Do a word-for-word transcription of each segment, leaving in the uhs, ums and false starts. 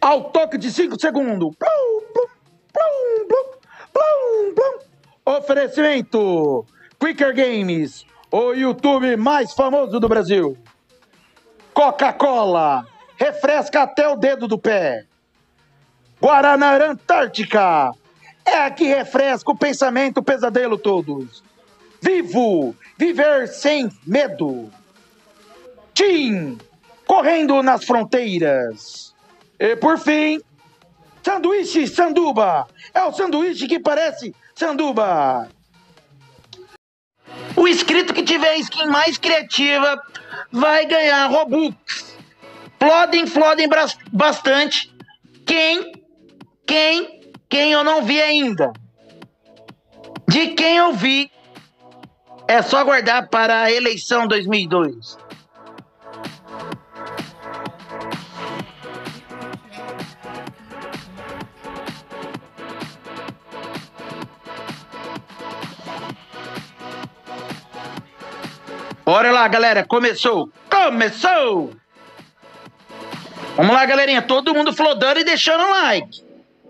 ao toque de cinco segundos. Plum, plum, plum, plum, plum, plum. Oferecimento Quicker Games, o YouTube mais famoso do Brasil. Coca-Cola, refresca até o dedo do pé. Guaraná Antártica, é aqui refresca o pensamento, o pesadelo todos. Vivo, viver sem medo. Tim, correndo nas fronteiras. E por fim, sanduíche sanduba, é o sanduíche que parece sanduba. O inscrito que tiver a skin mais criativa vai ganhar Robux. Flodem, flodem bastante. Quem, quem, quem eu não vi ainda. De quem eu vi, é só aguardar para a eleição dois mil e dois. Bora lá, galera. Começou. Começou! Vamos lá, galerinha. Todo mundo flodando e deixando o like.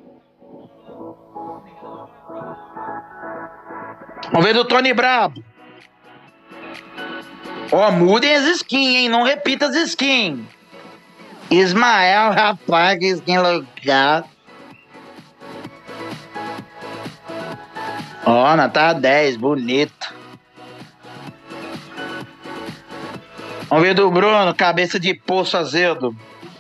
Vamos ver do Tony Brabo. Ó, mudem as skins, hein? Não repita as skins. Ismael, rapaz, que skin legal. Ó, nota dez, bonito. Vamos ver do Bruno, cabeça de poço azedo.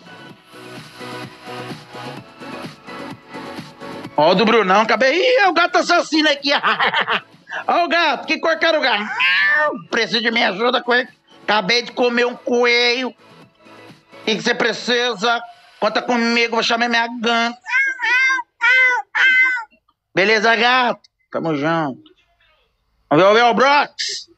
Ó, do Brunão, cabeça. Ih, o gato assassino aqui. Ó, o gato, que cor que era o gato? Preciso de minha ajuda com ele. Acabei de comer um coelho. O que, que você precisa? Conta comigo, vou chamar minha gangue. Beleza, gato? Tamo junto. Vamos ver o Mel Brox.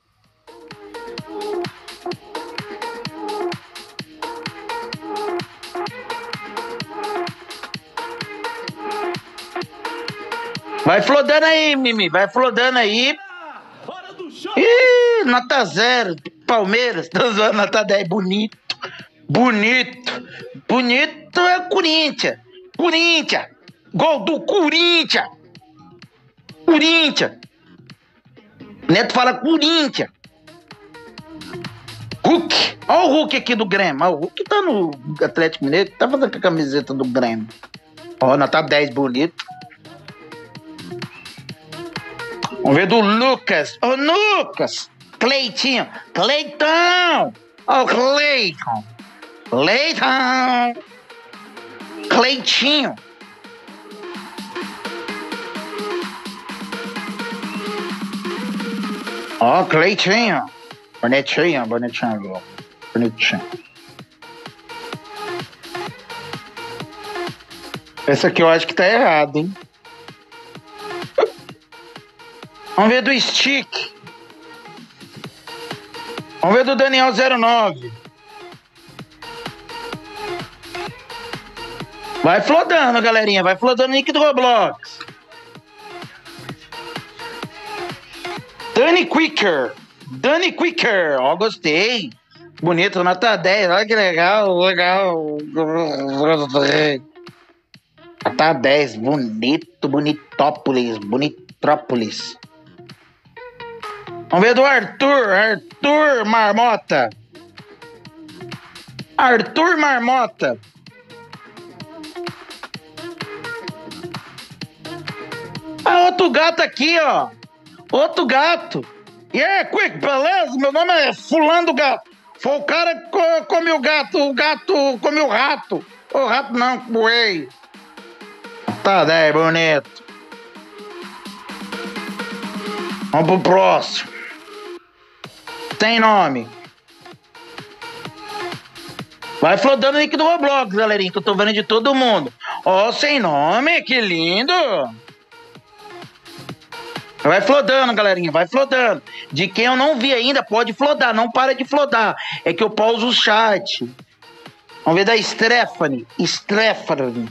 Vai flodando aí, Mimi. Vai flodando aí. Ih, nota zero. Palmeiras. Tô zoando, nota dez. Bonito. Bonito. Bonito é o Corinthians. Corinthians. Gol do Corinthians. Corinthians. Neto fala Corinthians. Hulk. Olha o Hulk aqui do Grêmio. Olha, o Hulk tá no Atlético Mineiro. Tá fazendo com a camiseta do Grêmio. Ó, nota dez. Bonito. Vamos ver do Lucas. Ô, Lucas. Cleitinho. Cleitão. Ó, Cleiton. Cleitão. Cleitinho. Ó, Cleitinho. Bonitinho, bonitinho. Bonitinho. Esse aqui eu acho que tá errado, hein? Vamos ver do Stick. Vamos ver do Daniel zero nove. Vai flodando, galerinha. Vai flodando o nick do Roblox. Dani Quicker. Dani Quicker. Ó, gostei. Bonito, nota dez. Olha que legal. Legal. Nota dez. Bonito, bonitópolis. Bonitrópolis. Vamos ver do Arthur. Arthur Marmota. Arthur Marmota. Ah, outro gato aqui, ó. Outro gato. E aí, Quick, beleza? Meu nome é Fulano do Gato. Foi o cara que co comeu o gato. O gato comeu o rato. O rato não, coelho. Tá, daí, bonito. Vamos pro próximo. Tem nome. Vai flodando o nick do Roblox, galerinha, que eu tô vendo de todo mundo. Ó, oh, sem nome, que lindo. Vai flodando, galerinha, vai flodando. De quem eu não vi ainda, pode flodar, não para de flodar. É que eu pauso o chat. Vamos ver da Stephanie. Stephanie.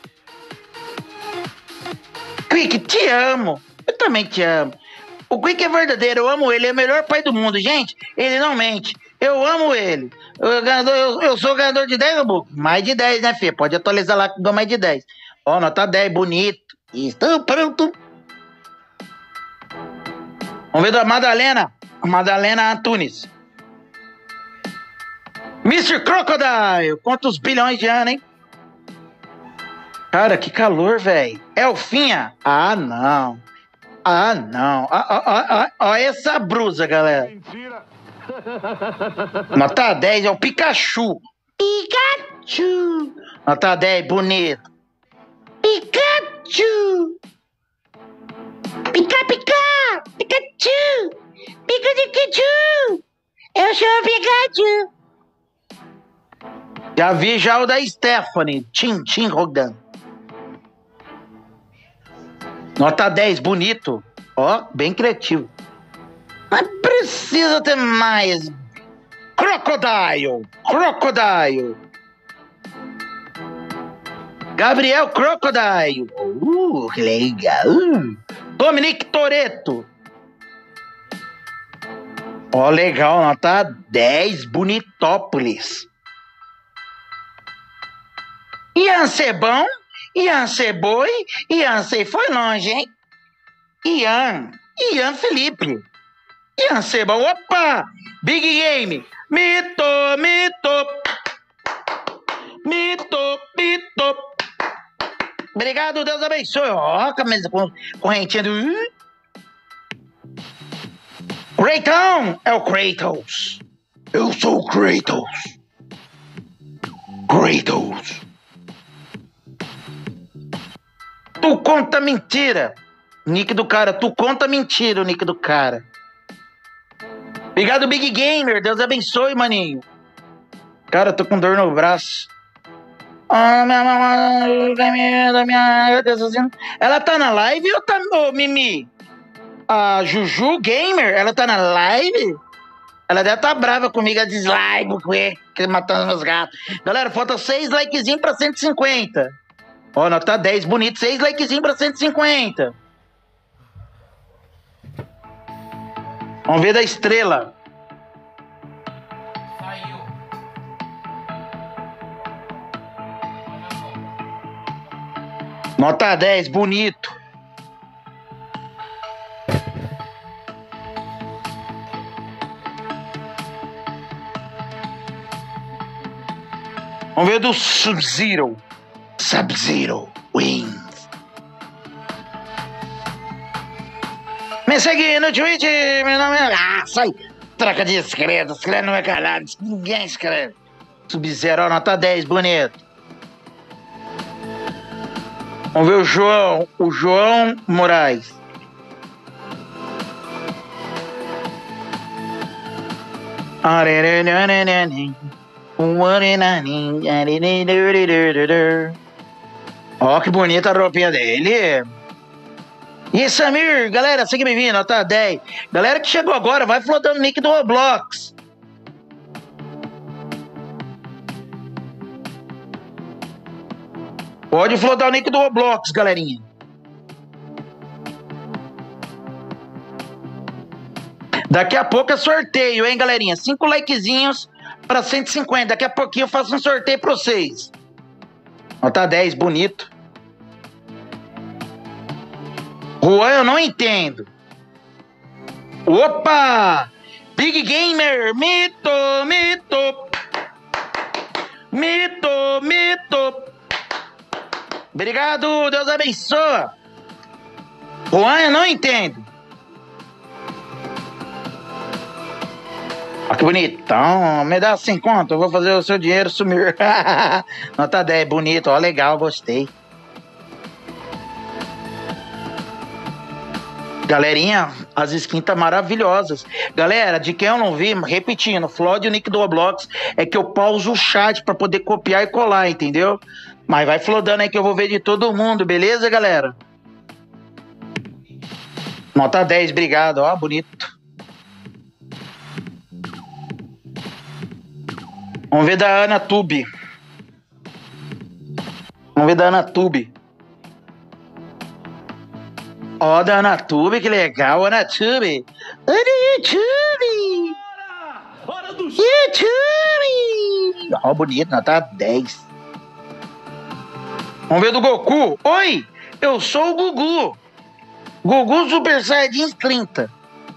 Quick, te amo. Eu também te amo. O Quick é verdadeiro, eu amo ele, é o melhor pai do mundo. Gente, ele não mente. Eu amo ele. Eu, ganhador, eu, eu sou ganhador de dez, meu mais de dez, né, filho? Pode atualizar lá que dou mais de dez. Ó, nota dez, bonito. Estou pronto. Vamos ver da Madalena. Madalena Antunes. mister Crocodile. Quantos bilhões de anos, hein? Cara, que calor, velho. Elfinha. Ah, não. Ah, não. Olha essa brusa, galera. Mentira. Nota dez, é o Pikachu. Pikachu. Nota dez, bonito. Pikachu. Pica, pica. Pikachu. Pica de Pikachu. Eu sou o Pikachu. Já vi já o da Stephanie. Tchim, tchim, rodando. Nota dez, bonito. Ó, bem criativo. Mas precisa ter mais. Crocodile. Crocodile. Gabriel Crocodile. Uh, que legal. Dominique Toretto. Ó, legal. Nota dez, Bonitópolis. Ian Sebão. Ian Seboi. Ian Sei foi longe, hein? Ian. Ian Felipe. Ian Sebão. Opa! Big Game. Mito, mito. Mito, mito. Obrigado, Deus abençoe. Ó, camisa com correntinha do... Kratos. É o Kratos. Eu sou o Kratos. Kratos. Tu conta mentira. Nick do cara. Tu conta mentira, o nick do cara. Obrigado, Big Gamer. Deus abençoe, maninho. Cara, eu tô com dor no braço. Ah, minha mamãe, da minha... Ela tá na live ou tá... Ô, oh, Mimi? A Juju Gamer, ela tá na live? Ela deve estar tá brava comigo, a dislike, que matando meus gatos. Galera, falta seis likezinhos pra cento e cinquenta. Ó, nota dez, bonito. seis likezinhos pra cento e cinquenta. Vamos ver da estrela. Saiu. Nota dez, bonito. Vamos ver do Sub-Zero. Sub-Zero wins. Me segue no Twitch, meu nome é... Ah, sai. Troca de inscritos, inscreve no meu canal, ninguém escreve. Sub-Zero, nota dez, bonito. Vamos ver o João, o João Moraes. Ó, que bonita a roupinha dele. E Samir, galera, seja bem-vindo, nota dez. Galera que chegou agora, vai flodando o nick do Roblox. Pode flodar o nick do Roblox, galerinha. Daqui a pouco é sorteio, hein, galerinha? Cinco likezinhos para cento e cinquenta. Daqui a pouquinho eu faço um sorteio para vocês. Nota dez, bonito. Juan, eu não entendo. Opa! Big Gamer, mito, mito. Mito, mito. Obrigado, Deus abençoe. Juan, eu não entendo. Olha que bonitão. Me dá cinquenta, eu vou fazer o seu dinheiro sumir. Nota dez, bonito, ó, legal, gostei. Galerinha, as skins tá maravilhosas. Galera, de quem eu não vi, repetindo, Flod e o nick do Roblox é que eu pauso o chat pra poder copiar e colar, entendeu? Mas vai flodando aí que eu vou ver de todo mundo, beleza, galera? Nota dez, obrigado, ó, bonito. Vamos ver da Ana Tube. Vamos ver da Ana Tube. Ó, da Ana Tube, que legal, Ana Tube. Ana Tube. Hora do YouTube! Ó, bonito, nota dez. Vamos ver do Goku. Oi, eu sou o Gugu. Gugu Super Saiyajin trinta.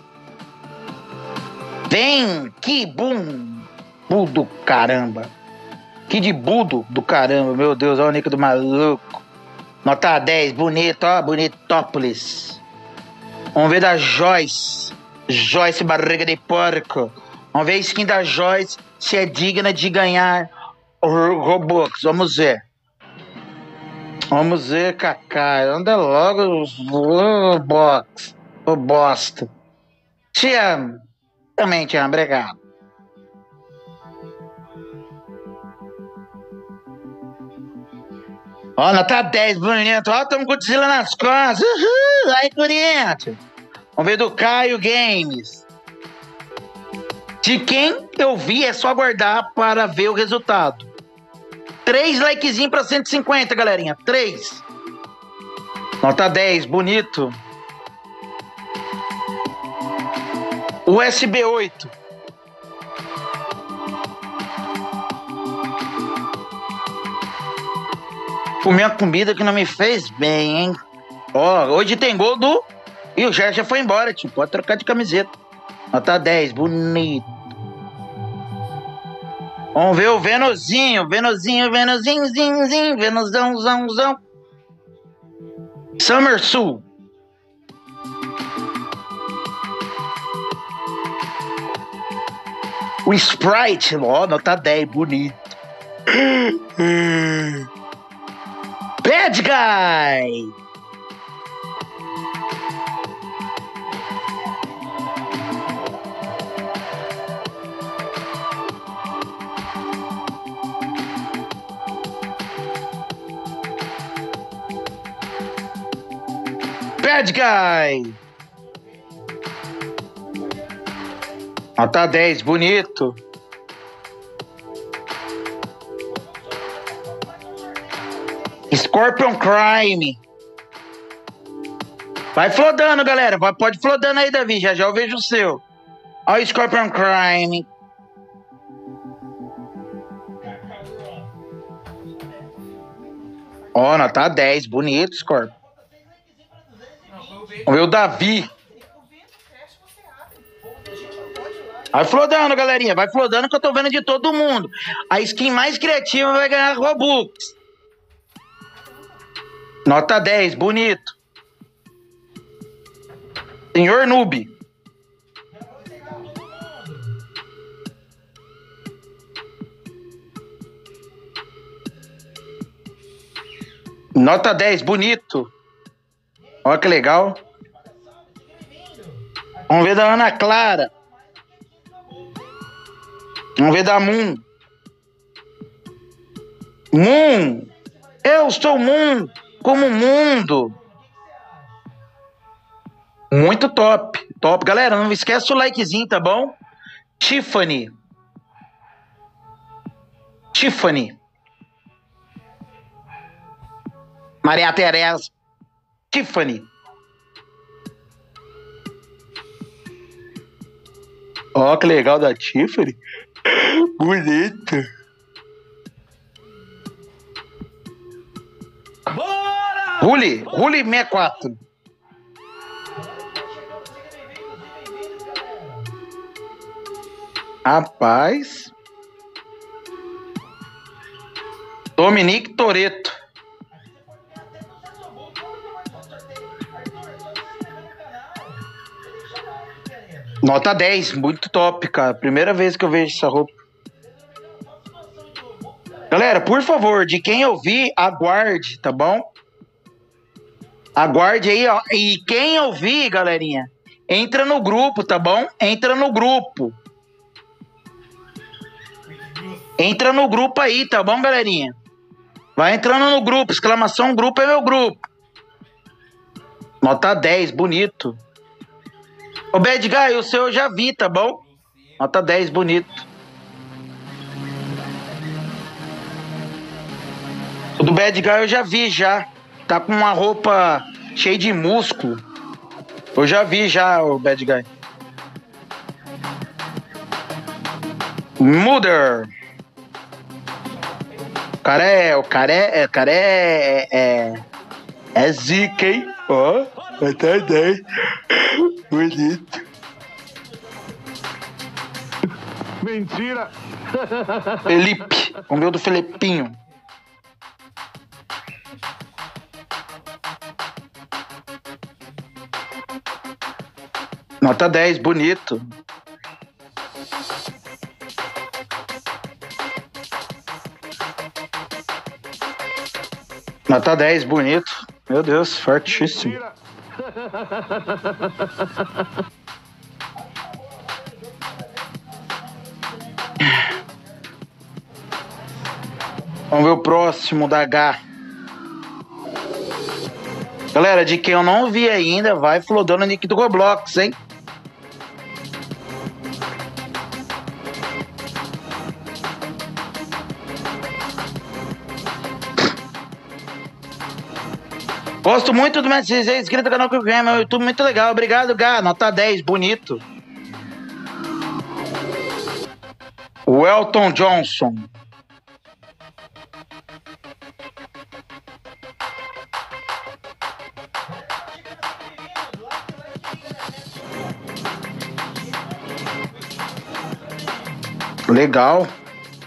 Vem, que bum. Budo, caramba. Que de budo do caramba, meu Deus, olha o nick do maluco. Nota dez, bonito, ó, bonitópolis. Vamos ver da Joyce. Joyce Barriga de Porco. Vamos ver a skin da Joyce, se é digna de ganhar o Robux. Vamos ver. Vamos ver, Kaká. Anda logo os Robux. Ô bosta. Te amo. Também te amo, obrigado. Ó, nota dez, bonito. Ó, tamo com o Godzilla nas costas. Uhul, aí, Corinthians. Vamos ver do Caio Games. De quem eu vi, é só aguardar para ver o resultado. Três likezinhos para cento e cinquenta, galerinha. Três. Nota dez, bonito. U S B oito. Comi uma comida que não me fez bem, hein? Ó, hoje tem gol do... E o Jair já foi embora, tio. Pode trocar de camiseta. Nota dez, bonito. Vamos ver o Venozinho. Venozinho, Venozinho, zinho, zinho. Venozão, zão, zão. Summer Sul. O Sprite. Ó, nota dez, bonito. Bad Guy. Bad Guy. Nota dez, bonito. Scorpion Crime. Vai flodando, galera. Vai, pode flodando aí, Davi. Já já eu vejo o seu. Olha o Scorpion Crime. Ó, oh, nota dez. Bonito, Scorpion. Vamos ver o Davi. Vai flodando, galerinha. Vai flodando que eu tô vendo de todo mundo. A skin mais criativa vai ganhar Robux. Nota dez, bonito. Senhor Noob. Nota dez, bonito. Olha que legal. Vamos ver da Ana Clara. Vamos ver da Moon. Moon. Eu sou Moon. Como mundo. Muito top. Top. Galera, não esquece o likezinho, tá bom? Tiffany. Tiffany. Maria Tereza. Tiffany. Ó, oh, que legal da Tiffany. Bonita. Ruli, Ruli sessenta e quatro. Rapaz. Dominique Toretto. Nota dez, muito top, cara. Primeira vez que eu vejo essa roupa. Galera, por favor, de quem eu vi, aguarde, tá bom? Aguarde aí, ó. E quem eu vi, galerinha, entra no grupo, tá bom? Entra no grupo. Entra no grupo aí, tá bom, galerinha? Vai entrando no grupo. Exclamação grupo é meu grupo. Nota dez, bonito. Ô, Bad Guy, o seu eu já vi, tá bom? Nota dez, bonito. O do Bad Guy eu já vi, já. Tá com uma roupa cheia de músculo. Eu já vi, já, o Bad Guy. Mother. O cara é. O cara é. O cara é. É, é zica, hein? Ó, oh, até dez. Bonito. Mentira! Felipe. Vamos ver o do Felipinho. Nota dez, bonito. Nota dez, bonito. Meu Deus, fortíssimo. Vamos ver o próximo da H. Galera, de quem eu não vi ainda, vai flodando o nick do Roblox, hein? Gosto muito do Mestre seis, inscrito no canal que eu ganho, meu YouTube muito legal. Obrigado, Gá. Nota dez, bonito. O Elton Johnson. Legal.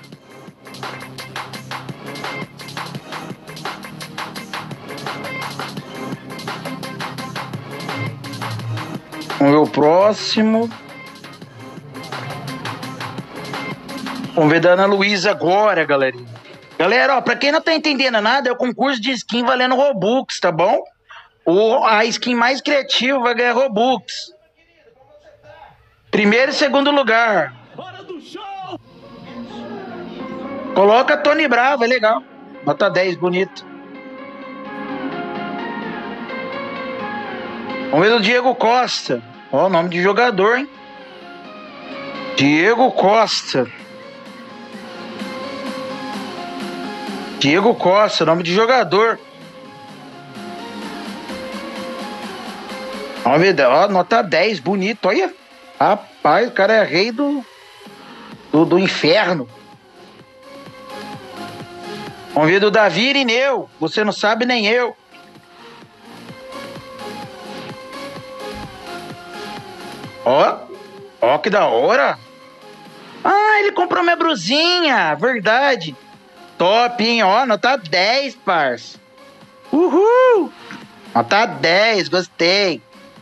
Vamos ver o próximo. Vamos ver da Ana Luísa agora, galerinha. Galera, ó, pra quem não tá entendendo nada, é o concurso de skin valendo Robux, tá bom? O, a skin mais criativa vai ganhar Robux. Primeiro e segundo lugar. Coloca Tony Bravo, é legal. Nota dez, bonito. Vamos ver do Diego Costa. Ó, o nome de jogador, hein? Diego Costa. Diego Costa, nome de jogador. Vamos ver, ó, nota dez, bonito, olha. Rapaz, o cara é rei do, do, do inferno. Vamos ver do Davi Irineu. Você não sabe nem eu. Ó, ó que da hora. Ah, ele comprou minha brusinha, verdade. Top, hein, ó, nota dez, parça. Uhul. Nota dez, gostei.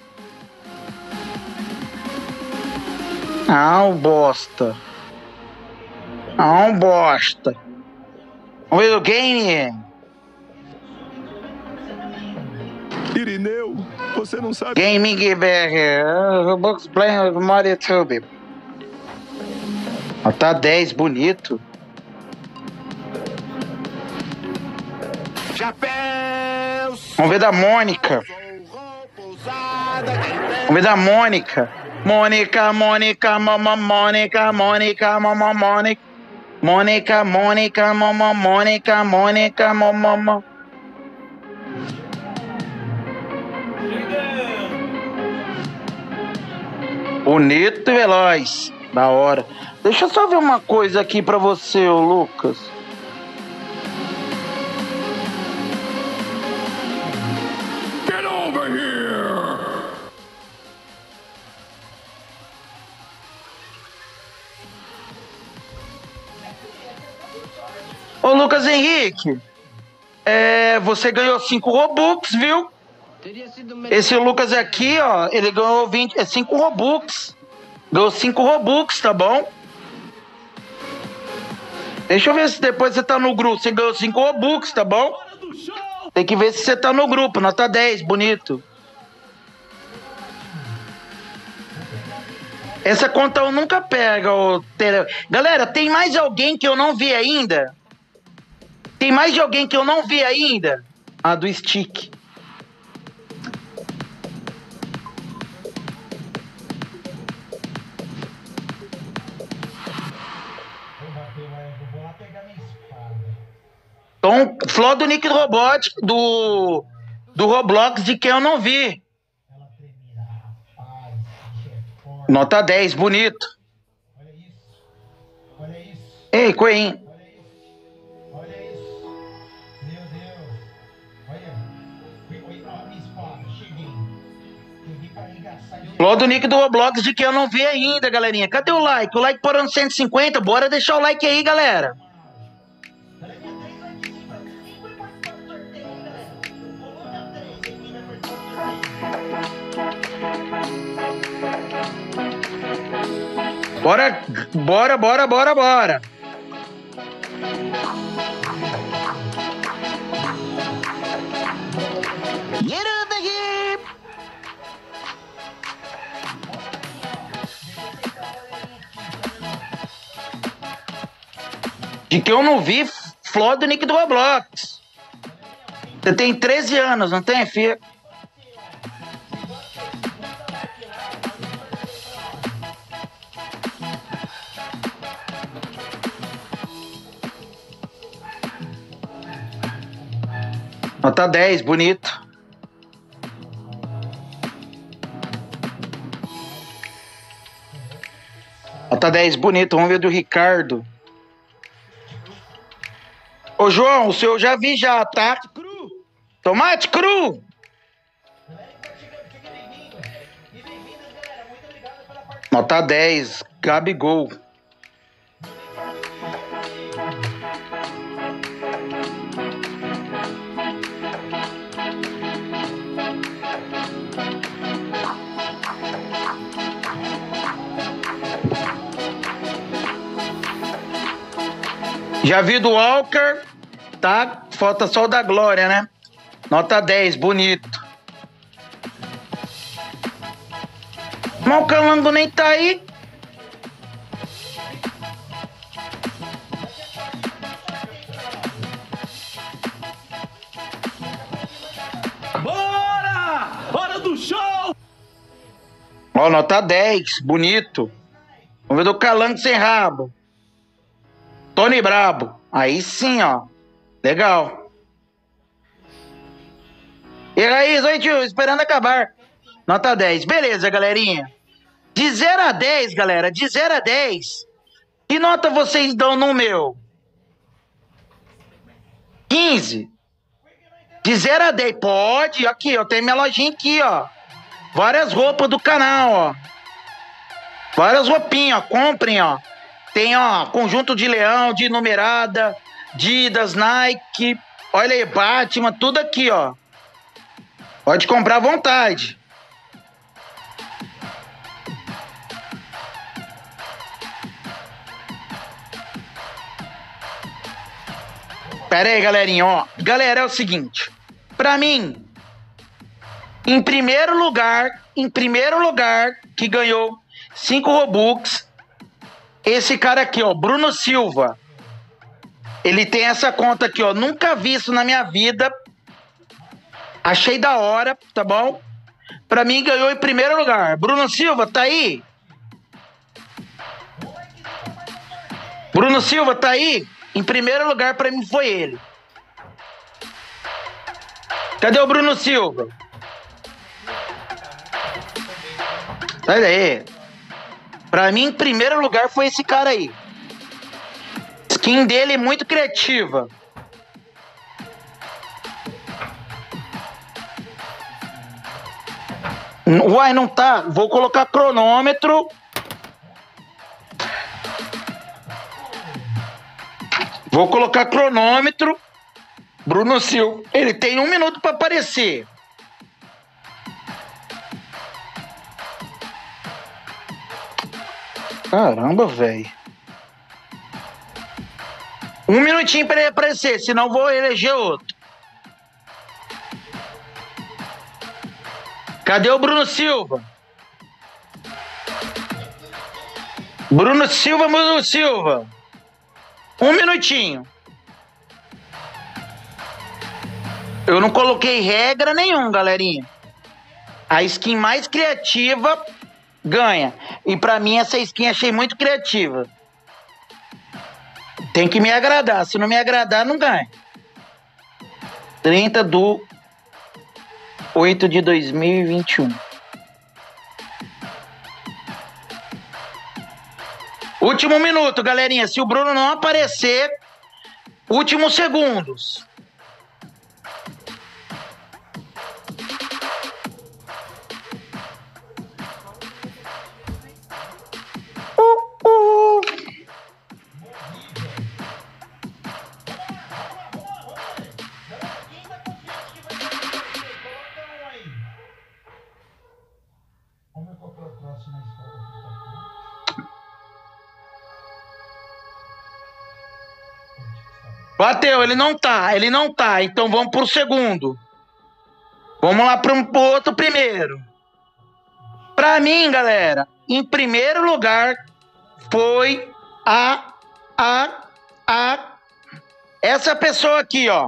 Ah, um bosta. Ah, um bosta. Vamos ver o game. Irineu, você não sabe. Gaming B R. Roblox Play More YouTube. Nota dez, bonito. Vamos ver da Mônica. Vamos ver da Mônica. Mônica, Mônica, mama, Mônica, Mônica, mama, Mônica. Mônica, Mônica, mama, Mônica, Mônica, mama. Bonito e veloz. Da hora. Deixa eu só ver uma coisa aqui pra você, ô Lucas. Get over here! Ô Lucas Henrique, é, você ganhou cinco Robux, viu? Esse Lucas aqui, ó, ele ganhou vinte, é cinco Robux. Ganhou cinco Robux, tá bom? Deixa eu ver se depois você tá no grupo. Você ganhou cinco Robux, tá bom? Tem que ver se você tá no grupo. Nota dez, bonito. Essa conta eu nunca pego. Ô, tele... Galera, tem mais alguém que eu não vi ainda? Tem mais de alguém que eu não vi ainda? Ah, do Stick. Então, flor do Nick Robot, do, do Roblox, de quem eu não vi. Nota dez, bonito. Ei, Coen. Flor do nick do Roblox de que eu não vi ainda, galerinha. Cadê o like? O like parou no cento e cinquenta. Bora deixar o like aí, galera. Bora, bora, bora, bora, bora. Get over here. De que eu não vi flor do nick do Roblox. Você tem treze anos, não tem, filho? Nota dez, bonito. Nota dez, bonito. Vamos ver do Ricardo. Ô, João, o seu eu já vi já, tá? Tomate cru. Tomate cru. Nota dez, Gabigol. Já vi do Walker, tá? Falta só o da Glória, né? Nota dez, bonito. Mas o Calango nem tá aí. Bora! Hora do show! Ó, nota dez, bonito. Vamos ver do Calango sem rabo. Tony Brabo. Aí sim, ó. Legal. E aí, oi, tio, esperando acabar. Nota dez. Beleza, galerinha. De zero a dez, galera, de zero a dez, que nota vocês dão no meu? quinze. De zero a dez, pode. Aqui, eu tenho minha lojinha aqui, ó. Várias roupas do canal, ó. Várias roupinhas, ó. Comprem, ó. Tem, ó, conjunto de leão, de numerada, Adidas, Nike, olha aí, Batman, tudo aqui, ó. Pode comprar à vontade. Pera aí, galerinha, ó. Galera, é o seguinte. Pra mim, em primeiro lugar, em primeiro lugar, que ganhou cinco Robux, esse cara aqui, ó, Bruno Silva. Ele tem essa conta aqui, ó. Nunca vi isso na minha vida. Achei da hora, tá bom? Pra mim, ganhou em primeiro lugar. Bruno Silva, tá aí? Bruno Silva, tá aí? Em primeiro lugar, pra mim, foi ele. Cadê o Bruno Silva? Sai daí. Pra mim, em primeiro lugar, foi esse cara aí. Skin dele é muito criativa. Uai, não tá. Vou colocar cronômetro. Vou colocar cronômetro. Bruno Silva. Ele tem um minuto pra aparecer. Caramba, velho. Um minutinho pra ele aparecer, senão vou eleger outro. Cadê o Bruno Silva? Bruno Silva, Bruno Silva. Um minutinho. Eu não coloquei regra nenhuma, galerinha. A skin mais criativa ganha. E pra mim essa skin achei muito criativa. Tem que me agradar. Se não me agradar, não ganha. trinta do oito de dois mil e vinte e um. O Último minuto, galerinha. Se o Bruno não aparecer, últimos segundos. Uh, uh. Bateu, ele não tá, ele não tá. Então vamos pro segundo. Vamos lá pro, pro outro primeiro. Pra mim, galera, em primeiro lugar foi a, a, a, essa pessoa aqui, ó.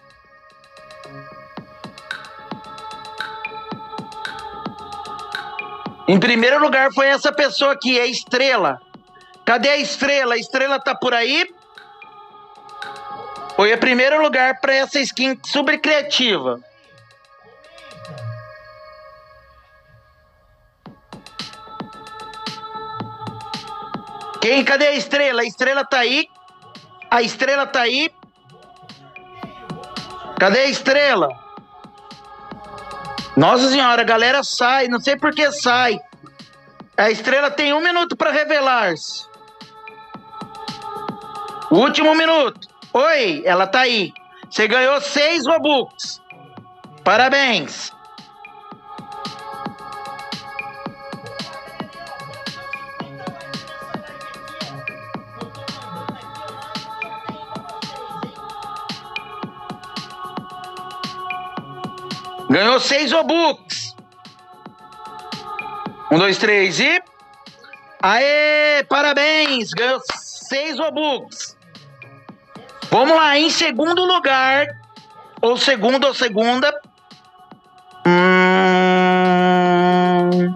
Em primeiro lugar foi essa pessoa aqui, a Estrela. Cadê a Estrela? A Estrela tá por aí? Foi o primeiro lugar para essa skin super criativa. Quem? Cadê a Estrela? A Estrela tá aí. A Estrela tá aí. Cadê a Estrela? Nossa senhora, a galera sai. Não sei por que sai. A Estrela tem um minuto para revelar-se. Último minuto. Oi, ela tá aí. Você ganhou seis Robux. Parabéns. Ganhou seis Robux. Um, dois, três e... Aê, parabéns. Ganhou seis Robux. Vamos lá, em segundo lugar, ou segundo ou segunda. Hum...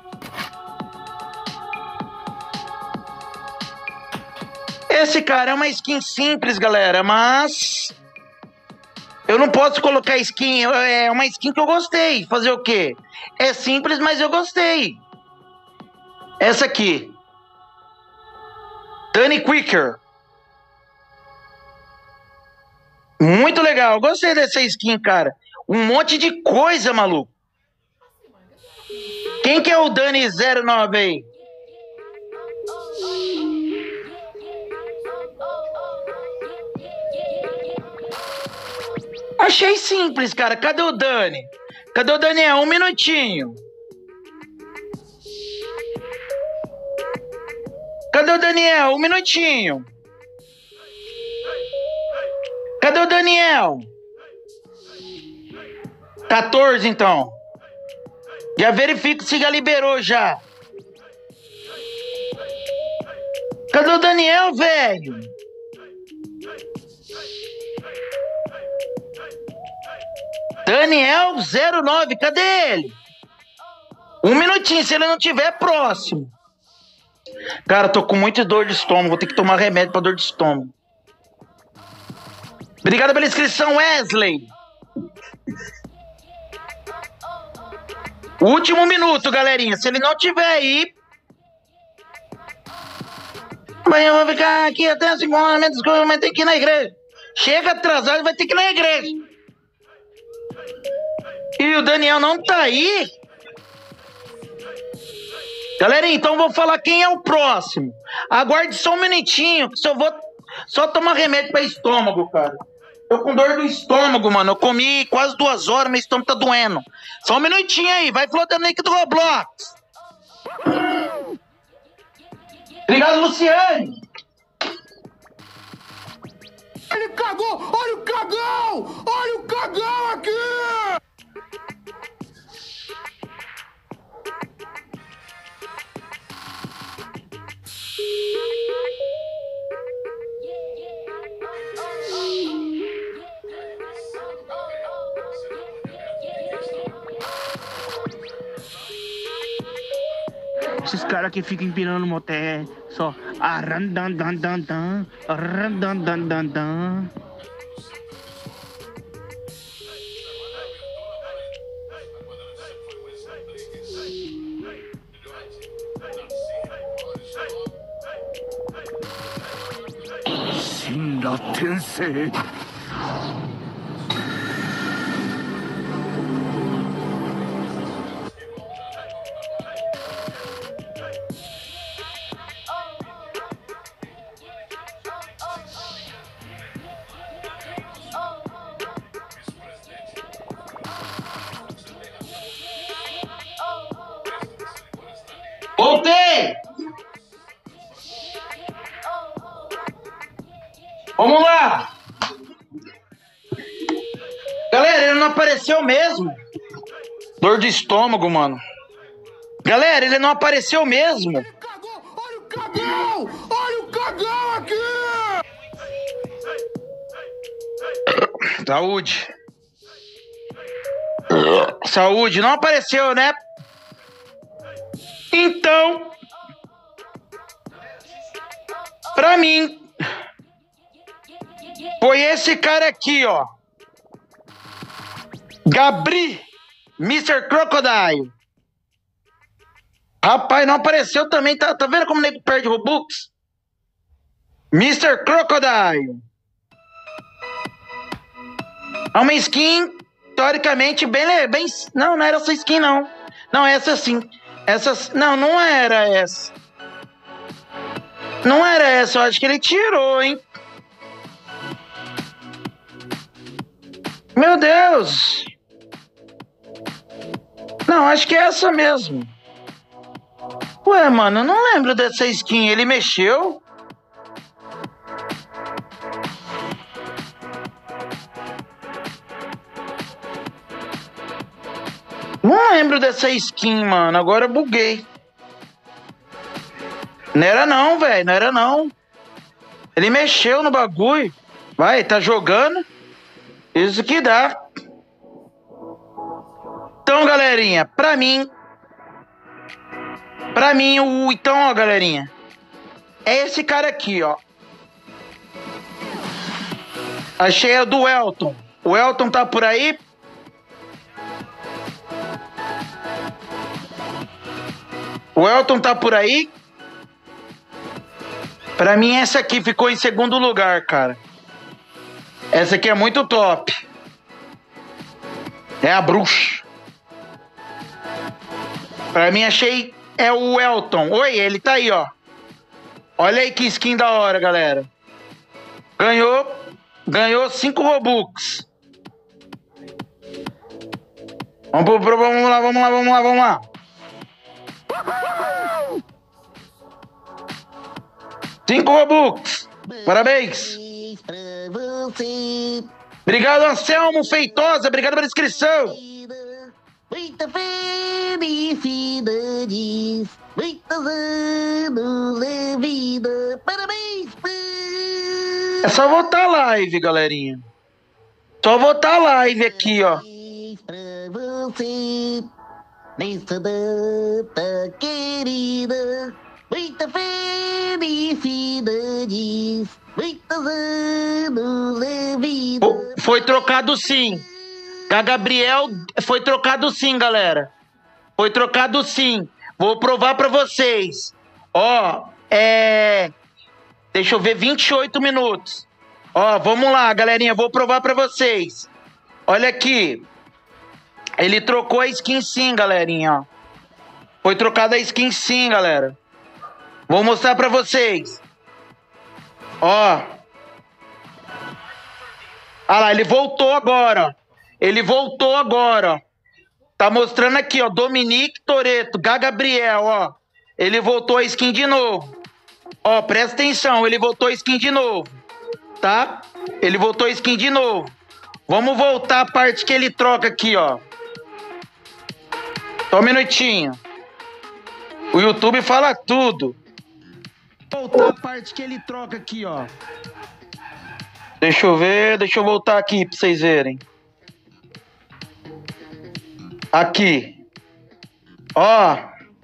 Esse cara é uma skin simples, galera, mas eu não posso colocar skin, é uma skin que eu gostei. Fazer o quê? É simples, mas eu gostei. Essa aqui. Dani Quicker. Muito legal, gostei dessa skin, cara. Um monte de coisa, maluco. Quem que é o Dani zero nove aí? Achei simples, cara. Cadê o Dani? Cadê o Daniel? Um minutinho. Cadê o Daniel? Um minutinho. Cadê o Daniel? quatorze, então. Já verifico se já liberou já. Cadê o Daniel, velho? Daniel zero nove, cadê ele? Um minutinho, se ele não tiver, próximo. Cara, tô com muita dor de estômago, vou ter que tomar remédio pra dor de estômago. Obrigado pela inscrição, Wesley. Último minuto, galerinha. Se ele não tiver aí... Amanhã eu vou ficar aqui até as cinco horas, mas tem que ir na igreja. Chega atrasado, vai ter que ir na igreja. E o Daniel não tá aí. Galerinha, então vou falar quem é o próximo. Aguarde só um minutinho, que só vou só tomar remédio pra estômago, cara. Tô com dor do estômago, mano. Eu comi quase duas horas, meu estômago tá doendo. Só um minutinho aí, vai flotando aí que do Roblox. Obrigado, Luciane. Ele cagou! Olha o cagão! Olha o cagão aqui! Esses caras que ficam empinando moté, só arrandandandandan, arrandandandandan. な転生。 Voltei! Vamos lá! Galera, ele não apareceu mesmo. Dor de estômago, mano. Galera, ele não apareceu mesmo. Cagou! Olha o cagão! Olha o cagão aqui! Saúde. Saúde, não apareceu, né? Então, pra mim, foi esse cara aqui, ó. Gabri, mister Crocodile. Rapaz, não apareceu também. Tá, tá vendo como o nego perde Robux? mister Crocodile. É uma skin, teoricamente, bem, bem... Não, não era essa skin, não. Não, essa sim. Essa... Não, não era essa. Não era essa. Eu acho que ele tirou, hein? Meu Deus. Não, acho que é essa mesmo. Ué, mano, eu não lembro dessa skin. Ele mexeu? Não lembro dessa skin, mano. Agora eu buguei. Não era não, velho. Não era não. Ele mexeu no bagulho. Vai, tá jogando. Isso que dá. Então, galerinha, pra mim... Pra mim, o... Então, ó, galerinha. É esse cara aqui, ó. Achei a do Elton. O Elton tá por aí... O Elton tá por aí? Pra mim, essa aqui ficou em segundo lugar, cara. Essa aqui é muito top. É a bruxa. Pra mim, achei... É o Elton. Oi, ele tá aí, ó. Olha aí que skin da hora, galera. Ganhou... Ganhou cinco Robux. Vamos, pro, pro, vamos lá, vamos lá, vamos lá, vamos lá. Cinco Robux. Parabéns. Obrigado, Anselmo Feitosa. Obrigado pela inscrição. Muita felicidade. Muitos anos de vida. Parabéns. É só votar live, galerinha. Só votar live aqui, ó. Pra você, nessa data querida, muita felicidade, muitos anos de vida. Oh, foi trocado sim. A Gabriel foi trocado sim, galera. Foi trocado sim. Vou provar pra vocês. Ó, é... Deixa eu ver, vinte e oito minutos. Ó, vamos lá, galerinha. Vou provar pra vocês. Olha aqui. Ele trocou a skin sim, galerinha, ó. Foi trocada a skin sim, galera. Vou mostrar pra vocês. Ó. Ah lá, ele voltou agora, ó. Ele voltou agora, ó. Tá mostrando aqui, ó. Dominique Toretto, Gabriel, ó. Ele voltou a skin de novo. Ó, presta atenção. Ele voltou a skin de novo. Tá? Ele voltou a skin de novo. Vamos voltar a parte que ele troca aqui, ó. Só um minutinho. O YouTube fala tudo. Voltar a parte que ele troca aqui, ó. Deixa eu ver. Deixa eu voltar aqui pra vocês verem. Aqui. Ó.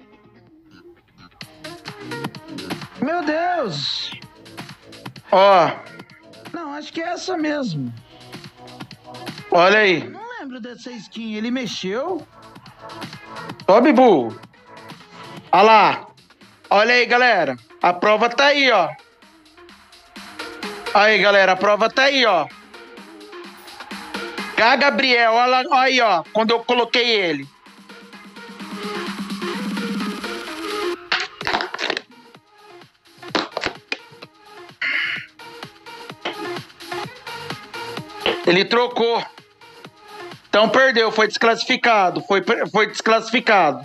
Meu Deus. Ó. Não, acho que é essa mesmo. Olha aí. Eu não lembro dessa skin. Ele mexeu? Ó, Bibu. Olha lá. Olha aí, galera. A prova tá aí, ó. Aí, galera, a prova tá aí, ó. K. Gabriel, olha olha aí, ó, quando eu coloquei ele. Ele trocou. Então perdeu, foi desclassificado. Foi, foi desclassificado.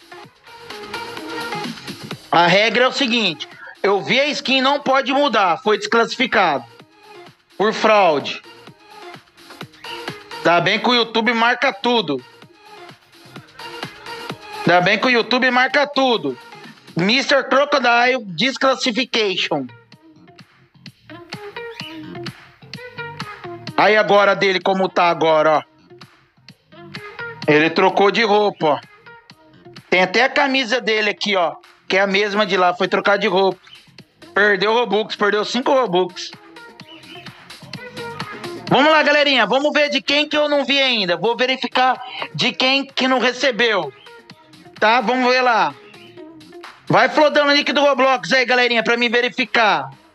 A regra é o seguinte: eu vi a skin, não pode mudar. Foi desclassificado. Por fraude. Ainda bem que o YouTube marca tudo. Ainda bem que o YouTube marca tudo. mister Crocodile Disclassification. Aí agora dele como tá agora, ó. Ele trocou de roupa, ó. Tem até a camisa dele aqui, ó. Que é a mesma de lá, foi trocar de roupa. Perdeu Robux, perdeu cinco Robux. Vamos lá, galerinha. Vamos ver de quem que eu não vi ainda. Vou verificar de quem que não recebeu. Tá? Vamos ver lá. Vai flodando o nick do Roblox aí, galerinha, pra me verificar.